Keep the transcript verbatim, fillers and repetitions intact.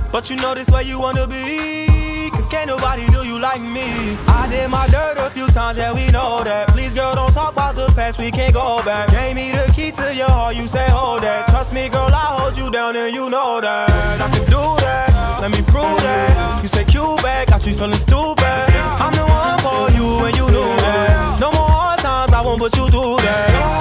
But you know this where you wanna be, cause can't nobody do you like me. I did my dirt a few times, yeah, we know that. Please, girl, don't talk about the past, we can't go back. Gave me the key to your heart, you say hold that. Trust me, girl, I'll hold you down and you know that. I can do that, let me prove that. You say cute back, got you feeling stupid. I'm the one for you and you knew that. No more hard times, I won't put you through that.